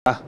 啊！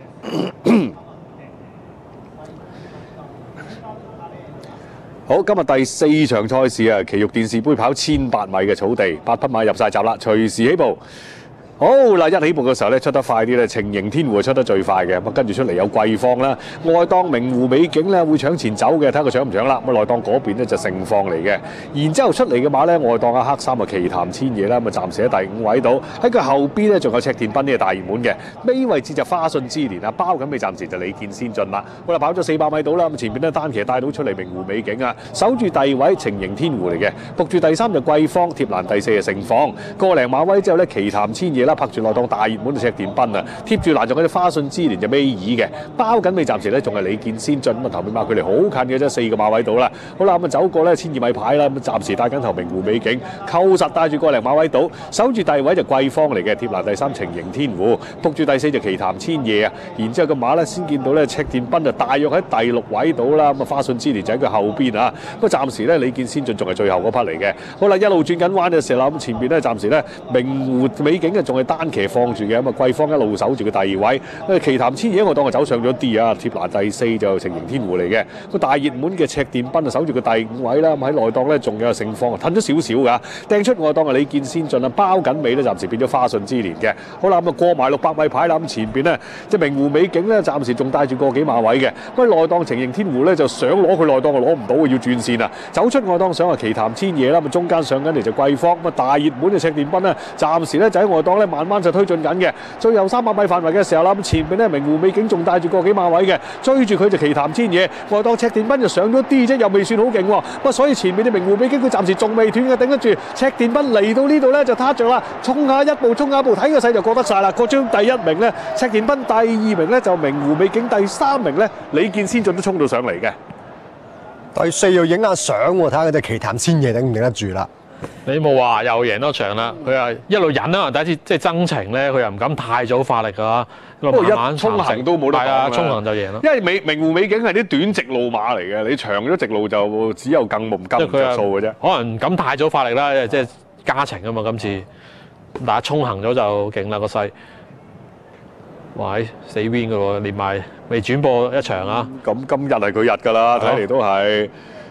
好，今日第4場賽事啊，奇玉電視杯跑1800米嘅草地，8匹馬入晒閘啦，隨時起步。好嗱，一起步嘅時候咧，出得快啲咧，晴盈天湖出得最快嘅，咁跟住出嚟有貴方啦，外檔明湖美景咧會搶前走嘅，睇下佢搶唔搶啦。咁內檔嗰邊咧就盛況嚟嘅，然之後出嚟嘅馬咧，外檔黑衫啊奇談千夜啦，咁暫時喺第5位度，喺佢後邊咧仲有赤田賓呢個大熱門嘅，尾位置就花信之年啊，包緊尾暫時就李健先進啦。好啦，跑咗400米到啦，咁前邊咧單騎帶到出嚟明湖美景啊，守住第2位晴盈天湖嚟嘅，仆住第3就貴方，貼欄第4就盛況，個零馬位之後咧奇談千夜。拍住內檔大熱門就赤田賓啊，貼住欄仲有隻花信之年就尾二嘅，包緊尾暫時咧仲係李健先進，咁啊頭尾馬距離好近嘅啫，4個馬位到啦。好啦，咁啊走過咧1200米牌啦，咁暫時帶緊頭明湖美景，扣實帶住個零馬位到，守住第2位就貴方嚟嘅，貼欄第3晴盈天湖，仆住第4就奇談千夜啊，然之後個馬咧先見到咧赤田賓就大約喺第6位到啦，咁啊花信之年就喺佢後邊啊，不過暫時咧李健先進仲係最後嗰匹嚟嘅。好啦，一路轉緊彎嘅時候啦，咁前邊咧暫時咧明湖美景啊仲係單騎放住嘅，咁啊貴方一路守住嘅第2位，奇談千夜我當係走上咗啲啊，貼欄第4就晴盈天湖嚟嘅，個大熱門嘅赤田賓啊守住個第5位啦，咁喺內檔咧仲有盛況啊，褪咗少少㗎，掟出外檔係李健先進啊，包緊尾咧暫時變咗花信之年嘅。好啦，咁啊過埋600米牌啦，咁前邊咧即係明湖美景咧暫時仲帶住個幾馬位嘅，咁內檔晴盈天湖咧就想攞佢內檔啊攞唔到，要轉線啊，走出外檔想係奇談千夜啦，咁中間上緊嚟就貴方，咁啊大熱門嘅赤田賓咧暫時咧就喺外檔咧慢慢就推進緊嘅，最後300米範圍嘅時候啦，咁前邊咧明湖美景仲帶住個幾馬位嘅，追住佢就奇談千夜，外檔赤田賓就上咗啲啫，又未算好勁喎，不過所以前面嘅明湖美景佢暫時仲未斷嘅，頂得住，赤田賓嚟到呢度咧就撻着啦，衝下一步，睇個勢就過得晒啦，過張第1名咧赤田賓，第2名咧就明湖美景，第3名咧李健先進都衝到上嚟嘅。 第4又影下相喎，睇下佢隻奇談千夜頂唔頂得住啦。 李慕華又贏多場啦，佢係一路忍啦，第一次即係爭情咧，佢又唔敢太早發力㗎， 不過慢慢一衝行都冇得講啊， 衝行就贏啦。 因為明湖美景係啲短直路馬嚟嘅，你長咗直路就只有更唔跟唔着數嘅啫。 可能唔敢太早發力啦，即係加程啊嘛，今次但係衝行咗就勁啦個勢。哇！死 win 㗎喎，連埋未轉播一場啊！ 咁今日係佢日㗎啦，睇嚟都係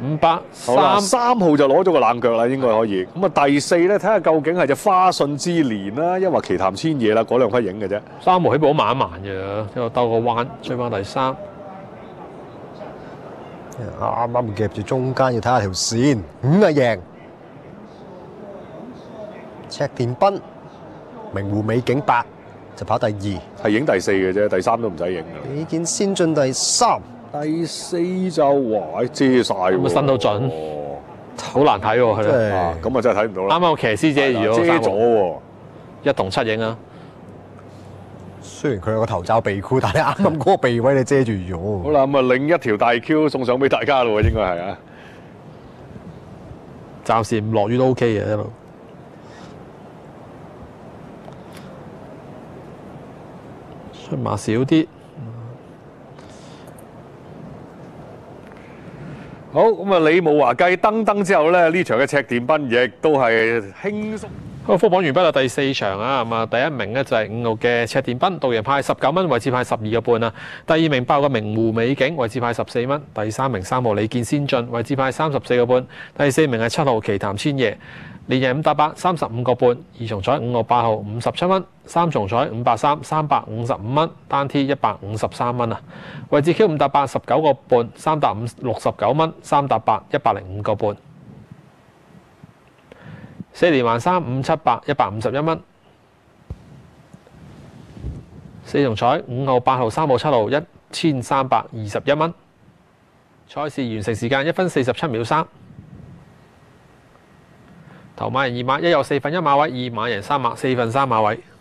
3號就攞咗個冷腳啦，應該可以。咁啊第4咧，睇下究竟係隻花信之年啦，因為奇談千夜啦，嗰2匹影嘅啫。 3號起步好慢一慢嘅，之後兜個彎追翻第3。 啱啱夾住中間，要睇下條線，5啊贏。赤田賓、明湖美景8就跑第2， 係影第4嘅啫，第3都唔使影㗎。 李健先進第3， 第4就哇遮晒喎， 伸到準，好難睇喎，係咯。 咁啊真係睇唔到啦。 啱啱個騎師遮住咗， 遮咗喎， 一同7影啊！ 雖然佢有個頭罩鼻箍，但係啱啱嗰個鼻位你遮住咗。 好啦，咁啊另一條大 Q 送上俾大家咯，應該係啊。 暫時唔落雨都 OK 嘅一路。出馬少啲。 好，咁啊李慕華繼登之後咧，呢場嘅赤田賓亦都係輕鬆。 好，復榜完畢啦，第4場啊，咁啊第1名咧就係5號嘅赤田賓，導贏派19蚊，位置派12個半啊。第2名8號嘅明湖美景，位置派14蚊。第3名3號李健先進，位置派34個半。第4名係7號奇談千夜，連贏5打8 35個半。2重彩5號8號57蚊，3重彩5百3 355蚊，單 T 153蚊啊。位置 Q 5打8 19個半，3打5 69蚊，3打8 105個半。4連環3 5 7 8 151蚊。4重彩5號8號3號7號1321蚊。賽事完成時間1分47秒3。頭馬贏2馬，1有4分1馬位，2馬贏3馬，4分3馬位。